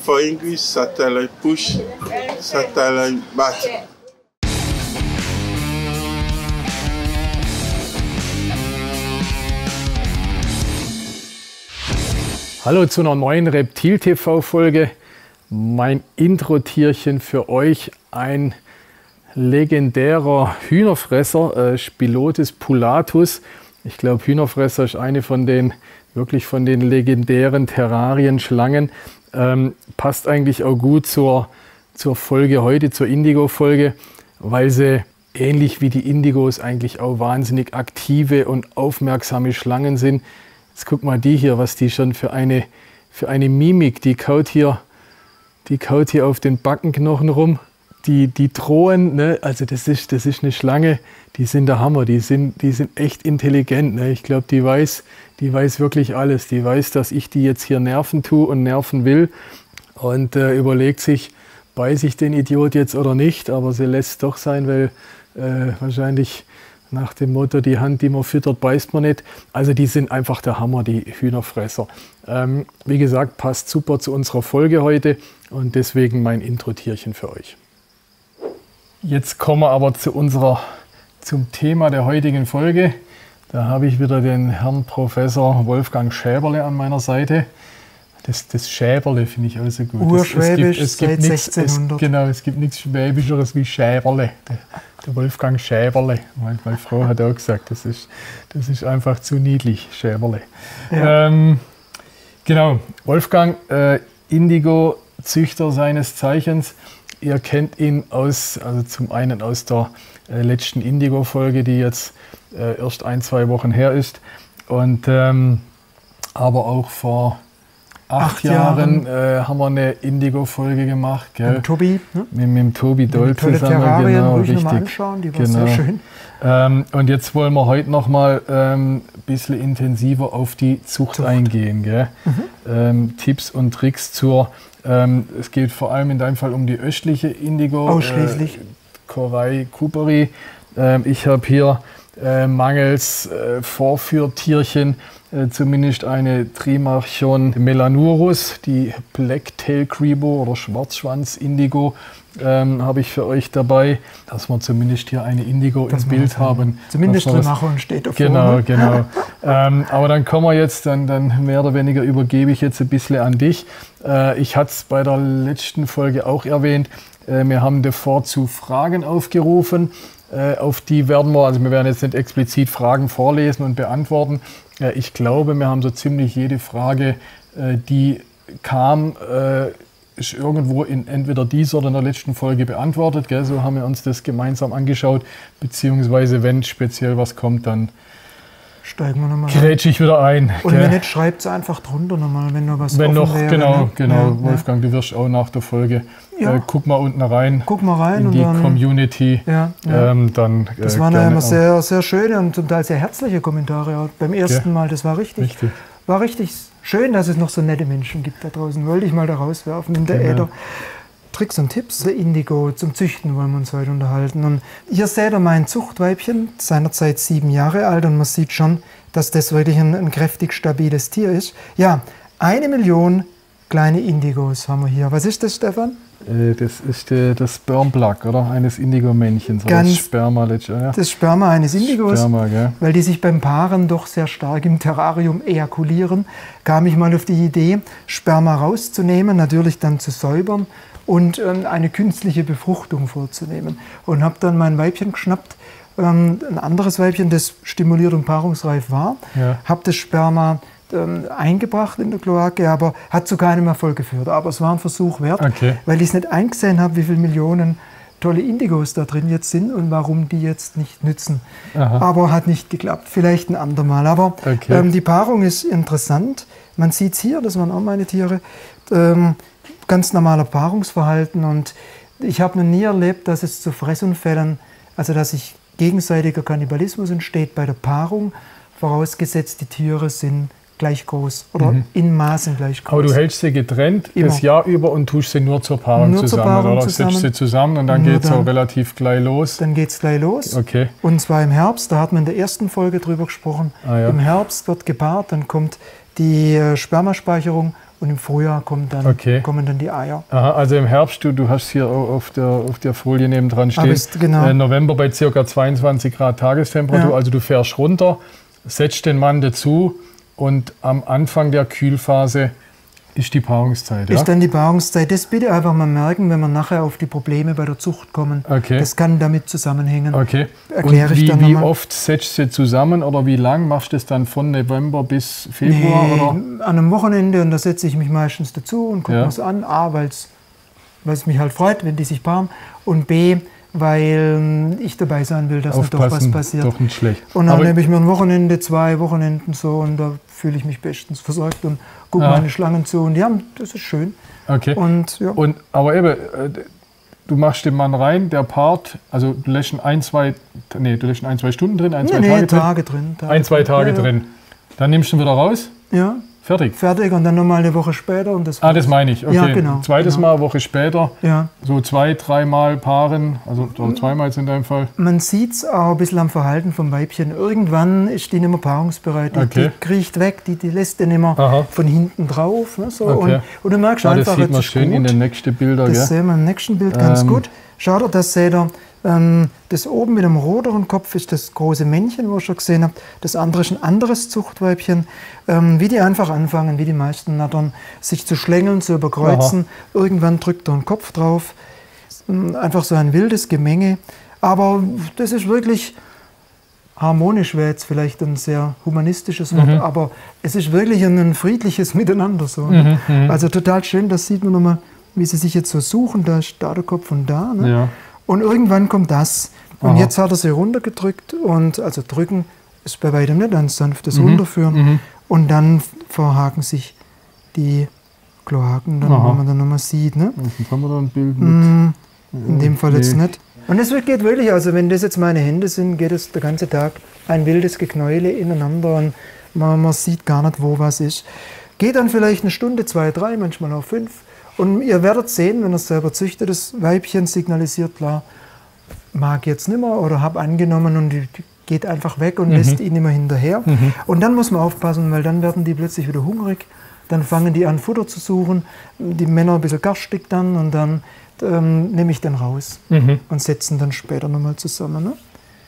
For English, satellite push, satellite bat. Hallo zu einer neuen Reptil-TV-Folge. Mein Intro-Tierchen für euch, ein legendärer Hühnerfresser, Spilotes pullatus. Ich glaube, Hühnerfresser ist eine von den legendären Terrarienschlangen. Passt eigentlich auch gut zur Folge heute, zur Indigo-Folge, weil sie ähnlich wie die Indigos eigentlich auch wahnsinnig aktive und aufmerksame Schlangen sind. Jetzt guck mal die hier, was die schon für eine Mimik, die kaut hier auf den Backenknochen rum. Die drohen, ne? Also das ist eine Schlange, die sind der Hammer, die sind echt intelligent. Ne? Ich glaube, die weiß wirklich alles. Die weiß, dass ich die jetzt hier nerven tue und nerven will und überlegt sich, beiße ich den Idiot jetzt oder nicht, aber sie lässt es doch sein, weil wahrscheinlich nach dem Motto, die Hand, die man füttert, beißt man nicht. Also die sind einfach der Hammer, die Hühnerfresser. Wie gesagt, passt super zu unserer Folge heute und deswegen mein Intro-Tierchen für euch. Jetzt kommen wir aber zum Thema der heutigen Folge. Da habe ich wieder den Herrn Professor Wolfgang Schäberle an meiner Seite. Das Schäberle finde ich also gut. Urschwäbisch seit 1600. Genau, es gibt nichts Schwäbischeres wie Schäberle. Der Wolfgang Schäberle. Meine Frau hat auch gesagt, das ist einfach zu niedlich, Schäberle. Ja. Genau, Wolfgang, Indigo-Züchter seines Zeichens. Ihr kennt ihn zum einen aus der letzten Indigo-Folge, die jetzt erst 1-2 Wochen her ist. Und aber auch vor 8 Jahren haben wir eine Indigo-Folge gemacht. Gell? Mit Tobi. Ne? Mit dem Tobi Doll zusammen. Terrarien, genau, richtig. Mal anschauen, die war sehr schön. Und jetzt wollen wir heute noch mal ein bisschen intensiver auf die Zucht eingehen. Gell? Tipps und Tricks es geht vor allem in deinem Fall um die östliche Indigo. Ausschließlich. Korei Cooperi. Ich habe hier mangels Vorführtierchen zumindest eine Trimarchon melanurus, die Blacktail Grebo oder Schwarzschwanz Indigo habe ich für euch dabei, dass wir zumindest hier eine Indigo im Bild haben. Zumindest Trimarchon steht davor. Genau. Aber dann kommen wir jetzt, dann mehr oder weniger übergebe ich jetzt ein bisschen an dich. Ich hatte es bei der letzten Folge auch erwähnt, wir haben davor zu Fragen aufgerufen. Auf die werden wir werden jetzt nicht explizit Fragen vorlesen und beantworten. Ich glaube, wir haben so ziemlich jede Frage, die kam, ist irgendwo in entweder dieser oder in der letzten Folge beantwortet. Gell? So haben wir uns das gemeinsam angeschaut, beziehungsweise wenn speziell was kommt, dann steigen wir nochmal grätsche ich wieder ein. Und wenn nicht, schreibt es einfach drunter nochmal, wenn noch was offen wäre. Genau. Ja, Wolfgang, du wirst auch nach der Folge. Ja. Guck mal unten rein. In die Community. Ja. Das waren ja immer sehr, sehr schöne und zum Teil sehr herzliche Kommentare. Auch beim ersten Mal, das war richtig schön, dass es noch so nette Menschen gibt da draußen. Wollte ich mal da rauswerfen in der Äther. Tricks und Tipps für Indigo zum Züchten wollen wir uns heute unterhalten. Und hier seht ihr mein Zuchtweibchen, seinerzeit 7 Jahre alt, und man sieht schon, dass das wirklich ein kräftig stabiles Tier ist. Ja, 1 Million kleine Indigos haben wir hier. Was ist das, Stefan? Das ist das Spermplug, oder? Eines Indigo-Männchens. Das Sperma, das Sperma eines Indigos, gell? Weil die sich beim Paaren doch sehr stark im Terrarium ejakulieren, kam ich mal auf die Idee, Sperma rauszunehmen, natürlich dann zu säubern und eine künstliche Befruchtung vorzunehmen. Und habe dann mein Weibchen geschnappt, ein anderes Weibchen, das stimuliert und paarungsreif war, habe das Sperma eingebracht in der Kloake, aber hat zu keinem Erfolg geführt. Aber es war ein Versuch wert, weil ich es nicht eingesehen habe, wie viele Millionen tolle Indigos da drin jetzt sind und warum die jetzt nicht nützen. Aber hat nicht geklappt. Vielleicht ein andermal. Aber die Paarung ist interessant. Man sieht es hier, das waren auch meine Tiere, ganz normaler Paarungsverhalten. Und ich habe noch nie erlebt, dass es zu Fressunfällen, also dass sich gegenseitiger Kannibalismus entsteht bei der Paarung, vorausgesetzt die Tiere sind gleich groß oder in Maßen gleich groß. Aber du hältst sie getrennt das Jahr über und tust sie nur zur Paarung zusammen, oder setzt sie zusammen und dann geht es auch relativ gleich los? Dann geht es gleich los. Okay. Und zwar im Herbst, da hat man in der ersten Folge drüber gesprochen. Im Herbst wird gepaart, dann kommt die Spermaspeicherung und im Frühjahr kommen dann die Eier. Aha, also im Herbst, du hast hier auf der Folie nebendran stehen, genau. November bei ca. 22 Grad Tagestemperatur, also du fährst runter, setzt den Mann dazu und am Anfang der Kühlphase ist die Paarungszeit. Ist dann die Paarungszeit. Das bitte einfach mal merken, wenn wir nachher auf die Probleme bei der Zucht kommen. Okay. Das kann damit zusammenhängen. Okay. Erkläre ich dann wie nochmal. oft setzt du zusammen oder wie lang machst du das dann von November bis Februar? Nee, oder? an einem Wochenende, und da setze ich mich meistens dazu und gucke mir es an. A, weil es mich halt freut, wenn die sich paaren. Und B, weil ich dabei sein will, dass nicht doch was passiert. Doch nicht schlecht. Und dann nehme ich mir ein Wochenende, 2 Wochenenden so, und da fühle ich mich bestens versorgt und gucke meine Schlangen zu. Und ja, das ist schön. Okay. Und, ja. Aber eben, du machst den Mann rein, der paart, also du lässt ihn ein, zwei Stunden drin, Tage drin. Ein, zwei Tage drin. Dann nimmst du ihn wieder raus? Ja. Fertig und dann nochmal eine Woche später. Und das das meine ich. Okay. Ja, genau. Zweites Mal, eine Woche später. Ja. So 2-3 Mal paaren, also zweimal in deinem Fall. Man sieht es auch ein bisschen am Verhalten vom Weibchen. Irgendwann ist die nicht mehr paarungsbereit. Die kriecht weg, die lässt den nicht mehr von hinten drauf. Ne, so. Und du merkst einfach, das sieht man schön in den nächsten Bildern. Das sehen wir im nächsten Bild ganz gut. Schaut, das seht ihr. Das oben mit dem roteren Kopf ist das große Männchen, wo ihr schon gesehen habt. Das andere ist ein anderes Zuchtweibchen. Wie die einfach anfangen, wie die meisten Nattern, sich zu schlängeln, zu überkreuzen. Irgendwann drückt er einen Kopf drauf. Einfach so ein wildes Gemenge. Aber das ist wirklich harmonisch, wäre jetzt vielleicht ein sehr humanistisches Wort, aber es ist wirklich ein friedliches Miteinander. So, ne? Also total schön, das sieht man nochmal, wie sie sich jetzt so suchen. Da ist da der Kopf und da. Ne? Ja. Und irgendwann kommt das. Und jetzt hat er sie runtergedrückt. Und also drücken ist bei weitem nicht ein sanftes Runterführen. Und dann verhaken sich die Kloaken, dann, wenn man dann nochmal sieht. Ne? Haben wir da ein Bild mit? In dem Fall jetzt nicht. Und es geht wirklich, also wenn das jetzt meine Hände sind, geht es der ganze Tag ein wildes Geknäule ineinander und man sieht gar nicht, wo was ist. Geht dann vielleicht eine Stunde, 2, 3, manchmal auch 5. Und ihr werdet sehen, wenn ihr es selber züchtet, das Weibchen signalisiert klar, mag jetzt nicht mehr oder habe angenommen und die geht einfach weg und lässt ihn immer hinterher. Und dann muss man aufpassen, weil dann werden die plötzlich wieder hungrig. Dann fangen die an, Futter zu suchen. Die Männer ein bisschen garstig dann und dann nehme ich den raus und setzen dann später nochmal zusammen. Ne?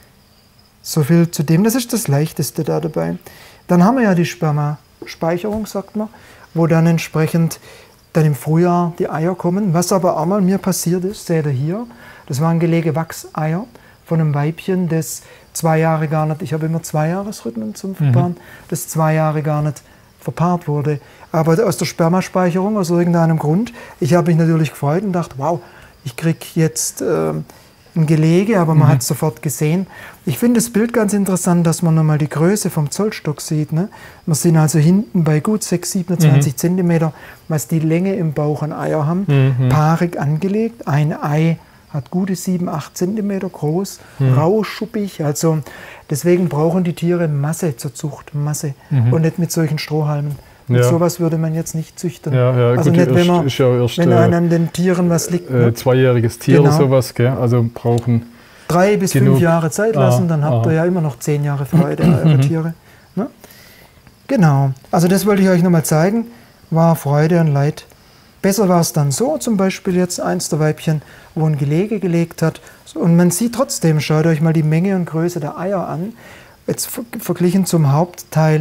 So viel zu dem, das ist das Leichteste da dabei. Dann haben wir ja die Spermaspeicherung, sagt man, wo dann entsprechend dann im Frühjahr die Eier kommen. Was aber auch mal mir passiert ist, seht ihr hier, das waren Gelege Wachseier von einem Weibchen, das 2 Jahre gar nicht, ich habe immer 2-Jahres-Rhythmen zum Verpaaren, das 2 Jahre gar nicht verpaart wurde. Aber aus der Spermaspeicherung, aus irgendeinem Grund, ich habe mich natürlich gefreut und dachte, wow, ich kriege jetzt ein Gelege, aber man hat es sofort gesehen. Ich finde das Bild ganz interessant, dass man nochmal die Größe vom Zollstock sieht. Ne? Wir sind also hinten bei gut 27 Zentimeter, was die Länge im Bauch an Eier haben, paarig angelegt. Ein Ei hat gute 7-8 Zentimeter groß, rau, schuppig. Also deswegen brauchen die Tiere Masse zur Zucht, Masse und nicht mit solchen Strohhalmen. Mit sowas würde man jetzt nicht züchten. Also gut, nicht, wenn an den Tieren was liegt. Ne? 2-jähriges Tier oder sowas, gell? Also brauchen 3 bis 5 Jahre Zeit lassen, dann habt ihr ja immer noch 10 Jahre Freude an eure Tiere. Ne? Genau, also das wollte ich euch nochmal zeigen, war Freude und Leid. Besser war es dann so, zum Beispiel jetzt eins der Weibchen, wo ein Gelege gelegt hat. Und man sieht trotzdem, schaut euch mal die Menge und Größe der Eier an, jetzt verglichen zum Hauptteil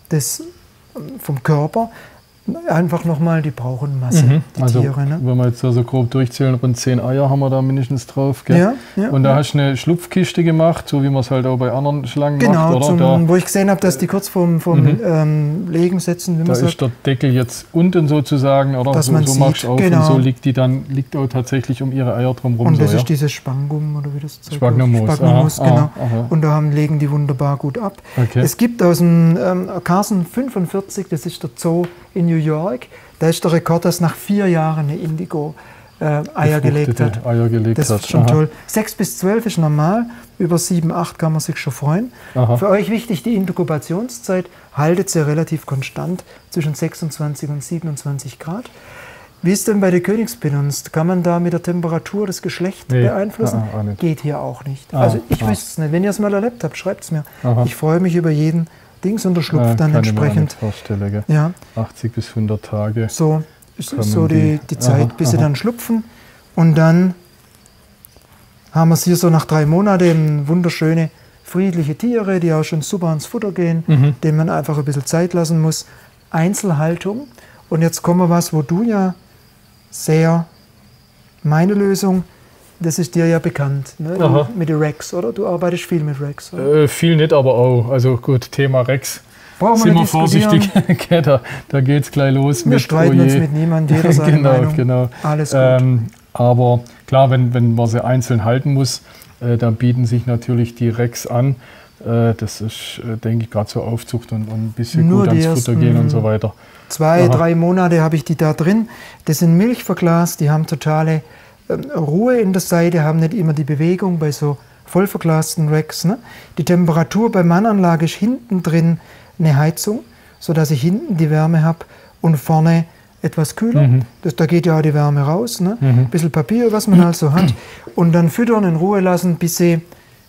vom Körper, einfach nochmal, die brauchen Masse, die also, Tiere. Ne? Wenn wir jetzt so grob durchzählen, rund 10 Eier haben wir da mindestens drauf. Gell? Ja, und da hast du eine Schlupfkiste gemacht, so wie man es halt auch bei anderen Schlangen macht, oder? Genau, wo ich gesehen habe, dass die kurz vorm Legen setzen, wie man sagt. Da ist der Deckel jetzt unten sozusagen, oder? Dass man so sieht, machst du auf und so liegt auch tatsächlich um ihre Eier drumherum. Und das ist dieses Spangum, oder wie das Zeug Sphagnummus, genau. Und da legen die wunderbar gut ab. Okay. Es gibt aus dem Carson 45, das ist der Zoo in New York, da ist der Rekord, dass nach 4 Jahren eine Indigo Eier gelegt hat. Das ist schon toll. 6 bis 12 ist normal, über 7, 8 kann man sich schon freuen. Für euch wichtig, die Inkubationszeit haltet sie relativ konstant zwischen 26 und 27 Grad. Wie ist denn bei der Königspinunst? Kann man da mit der Temperatur das Geschlecht beeinflussen? Geht hier auch nicht. Also ich wüsste es nicht. Wenn ihr es mal erlebt habt, schreibt es mir. Ich freue mich über jeden, Dings und der schlupft dann kann entsprechend. Ich mir nicht vorstellen, gell? Ja. 80 bis 100 Tage. So ist so die Zeit, bis sie dann schlupfen. Und dann haben wir es hier so nach 3 Monaten wunderschöne, friedliche Tiere, die auch schon super ans Futter gehen, denen man einfach ein bisschen Zeit lassen muss. Einzelhaltung. Und jetzt kommen wir was, wo du ja meine Lösung, das ist dir ja bekannt, ne? Mit den Rex, oder? Du arbeitest viel mit Rex, oder? Viel nicht, aber auch. Also gut, Thema Rex. Brauchen wir nicht vorsichtig, da geht es gleich los. Wir streiten uns mit niemandem, jeder seine Meinung. Genau. Alles gut. Aber klar, wenn man sie einzeln halten muss, dann bieten sich natürlich die Rex an. Das ist, denke ich, gerade zur Aufzucht und ein bisschen Nur gut ans Futter gehen und so weiter. 2, 3 Monate habe ich die da drin. Das sind milchverglast, die haben totale Ruhe in der Seite, haben nicht immer die Bewegung bei so vollverglasten Rex. Ne? Die Temperatur bei Mannanlage ist hinten drin eine Heizung, sodass ich hinten die Wärme habe und vorne etwas kühler. Da geht ja auch die Wärme raus. Ne? Ein bisschen Papier, was man also hat. Und dann füttern, in Ruhe lassen, bis sie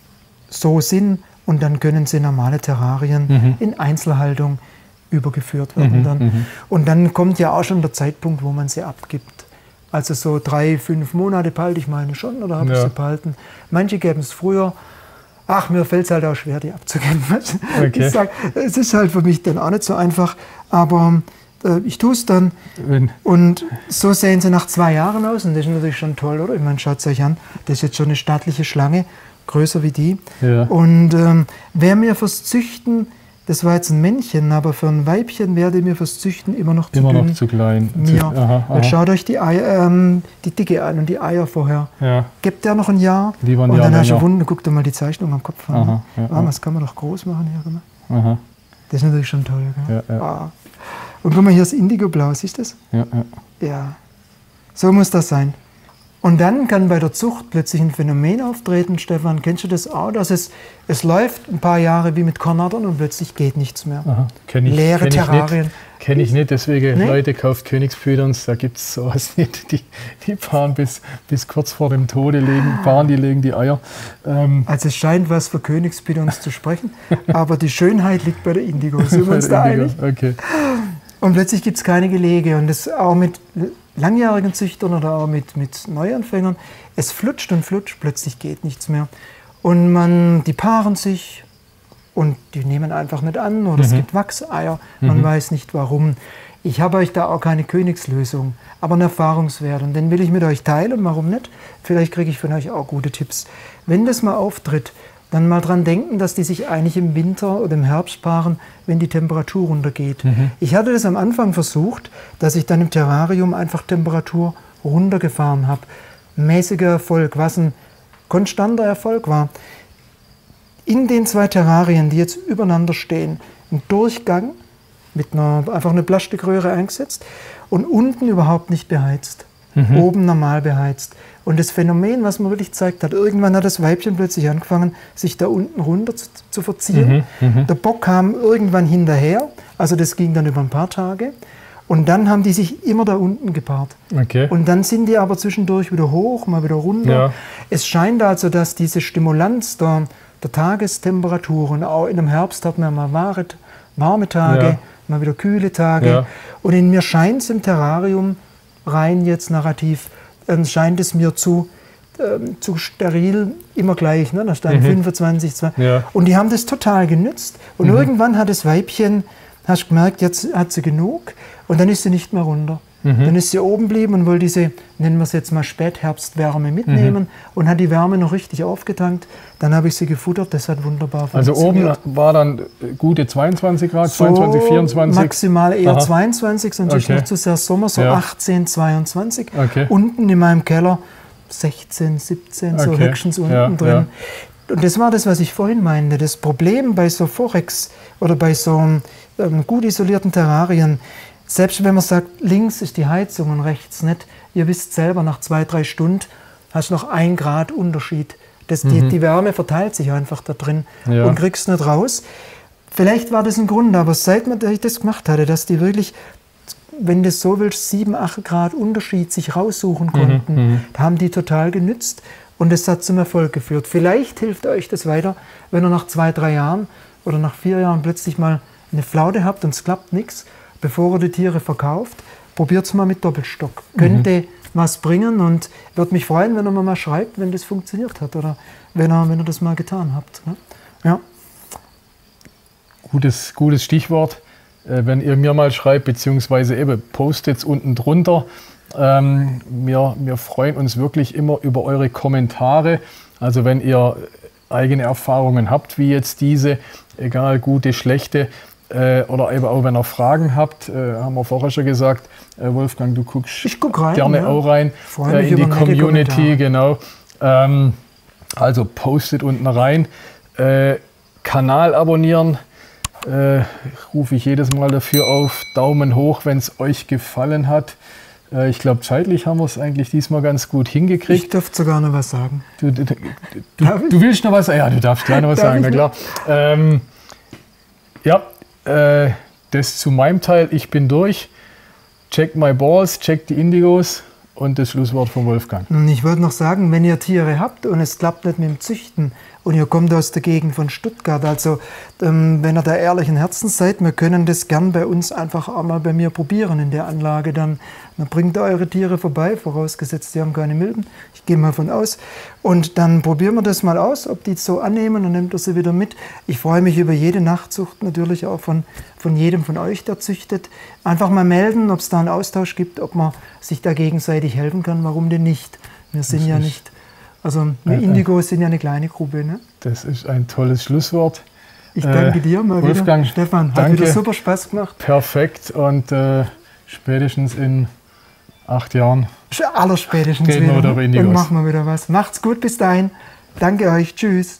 so sind. Und dann können sie normale Terrarien in Einzelhaltung übergeführt werden. Und dann kommt ja auch schon der Zeitpunkt, wo man sie abgibt. Also so 3, 5 Monate behalte ich meine schon, oder habe ich sie behalten. Manche geben es früher. Ach, mir fällt es halt auch schwer, die abzugeben. Okay. Ich sage, es ist halt für mich dann auch nicht so einfach, aber ich tue es dann. Und so sehen sie nach 2 Jahren aus und das ist natürlich schon toll, oder? Ich meine, schaut es euch an, das ist jetzt schon eine stattliche Schlange, größer wie die. Ja. Und wer mir fürs Züchten, das war jetzt ein Männchen, aber für ein Weibchen werde mir fürs Züchten immer noch zu dünn. Immer noch zu klein. Jetzt schaut euch die Dicke an und die Eier vorher. Ja. Gebt der noch ein Jahr Lieber ein und Jahr dann hast du Wunden, guck dir mal die Zeichnung am Kopf an. Das kann man doch groß machen hier. Das ist natürlich schon toll. Gell? Ja. Und guck mal, hier ist Indigo-Blau, siehst du das? Ja. So muss das sein. Und dann kann bei der Zucht plötzlich ein Phänomen auftreten, Stefan, kennst du das auch, dass es läuft ein paar Jahre wie mit Kornadern und plötzlich geht nichts mehr. Leere Terrarien. Kenne ich nicht, deswegen, nee? Leute, kauft Königspythons, da gibt es sowas nicht. Die fahren bis kurz vor dem Tode, legen die Eier. Also es scheint was für Königspythons zu sprechen, aber die Schönheit liegt bei der Indigo, sind wir uns da einig? Okay. Und plötzlich gibt es keine Gelege und das auch mit langjährigen Züchtern oder auch mit Neuanfängern. Es flutscht und flutscht, plötzlich geht nichts mehr. Und die paaren sich und die nehmen einfach nicht an oder es gibt Wachseier, man weiß nicht warum. Ich habe euch da auch keine Königslösung, aber einen Erfahrungswert und den will ich mit euch teilen, warum nicht? Vielleicht kriege ich von euch auch gute Tipps. Wenn das mal auftritt, dann mal dran denken, dass die sich eigentlich im Winter oder im Herbst paaren, wenn die Temperatur runtergeht. Ich hatte das am Anfang versucht, dass ich dann im Terrarium einfach Temperatur runtergefahren habe. Mäßiger Erfolg, was ein konstanter Erfolg war. In den 2 Terrarien, die jetzt übereinander stehen, ein Durchgang mit einfach eine Plastikröhre eingesetzt und unten überhaupt nicht beheizt. Oben normal beheizt. Und das Phänomen, was man wirklich zeigt hat, irgendwann hat das Weibchen plötzlich angefangen, sich da unten runter zu verziehen. Der Bock kam irgendwann hinterher, also das ging dann über ein paar Tage. Und dann haben die sich immer da unten gepaart. Okay. Und dann sind die aber zwischendurch wieder hoch, mal wieder runter. Ja. Es scheint also, dass diese Stimulanz der Tagestemperaturen, auch in dem Herbst hat man mal warme Tage, mal wieder kühle Tage. Ja. Und in mir scheint es im Terrarium, rein jetzt narrativ, scheint es mir zu steril, immer gleich, ne? Da standen 25, 2. Ja. Und die haben das total genützt. Und irgendwann hat das Weibchen, hast du gemerkt, jetzt hat sie genug und dann ist sie nicht mehr runter. Dann ist sie oben geblieben und wollte diese, nennen wir es jetzt mal Spätherbstwärme mitnehmen und hat die Wärme noch richtig aufgetankt. Dann habe ich sie gefuttert, das hat wunderbar funktioniert. Also oben war dann gute 22 Grad, so 22, 24? Maximal eher 22, sonst ist noch zu sehr Sommer, so 18, 22. Okay. Unten in meinem Keller 16, 17, so höchstens unten drin. Ja. Und das war das, was ich vorhin meinte. Das Problem bei so Forex oder bei so gut isolierten Terrarien, selbst wenn man sagt, links ist die Heizung und rechts nicht, ihr wisst selber, nach 2, 3 Stunden hast du noch 1 Grad Unterschied. Die Wärme verteilt sich einfach da drin und kriegst nicht raus. Vielleicht war das ein Grund, aber seit ich das gemacht hatte, dass die wirklich, wenn du so willst, 7, 8 Grad Unterschied sich raussuchen konnten, haben die total genützt und das hat zum Erfolg geführt. Vielleicht hilft euch das weiter, wenn ihr nach 2, 3 Jahren oder nach 4 Jahren plötzlich mal eine Flaute habt und es klappt nichts, bevor ihr die Tiere verkauft, probiert es mal mit Doppelstock. Könnte was bringen und würde mich freuen, wenn ihr mir mal schreibt, wenn das funktioniert hat oder wenn ihr das mal getan habt. Ne? Ja. Gutes Stichwort. Wenn ihr mir mal schreibt, beziehungsweise eben postet es unten drunter. Wir freuen uns wirklich immer über eure Kommentare. Also wenn ihr eigene Erfahrungen habt, wie jetzt diese, egal gute, schlechte, oder eben auch wenn ihr Fragen habt, haben wir vorher schon gesagt, Wolfgang, du guckst rein, gerne auch rein in die Community, genau. Also postet unten rein, Kanal abonnieren, rufe ich jedes Mal dafür auf, Daumen hoch, wenn es euch gefallen hat. Ich glaube, zeitlich haben wir es eigentlich diesmal ganz gut hingekriegt. Ich dürfte sogar noch was sagen. Du willst noch was sagen? Ja, du darfst gleich noch was sagen, na klar. Das zu meinem Teil. Ich bin durch. Check my balls, check die Indigos und das Schlusswort von Wolfgang. Und ich wollte noch sagen, wenn ihr Tiere habt und es klappt nicht mit dem Züchten und ihr kommt aus der Gegend von Stuttgart, also wenn ihr da ehrlichen Herzens seid, wir können das gern bei uns einfach auch mal bei mir probieren in der Anlage. Dann bringt ihr eure Tiere vorbei, vorausgesetzt, die haben keine Milben. Ich gehe mal von aus. Und dann probieren wir das mal aus, ob die es so annehmen und nehmt ihr sie wieder mit. Ich freue mich über jede Nachzucht, natürlich auch von jedem von euch, der züchtet. Einfach mal melden, ob es da einen Austausch gibt, ob man sich da gegenseitig helfen kann. Warum denn nicht? Wir sind ja nicht, also wir Indigos sind ja eine kleine Gruppe. Ne? Das ist ein tolles Schlusswort. Ich danke dir mal Wolfgang, wieder. Stefan, hat danke. wieder super Spaß gemacht. Perfekt und spätestens in 8 Jahren Allerspätestens gehen wir wieder auf Indigos. Und machen wir wieder was. Macht's gut bis dahin. Danke euch. Tschüss.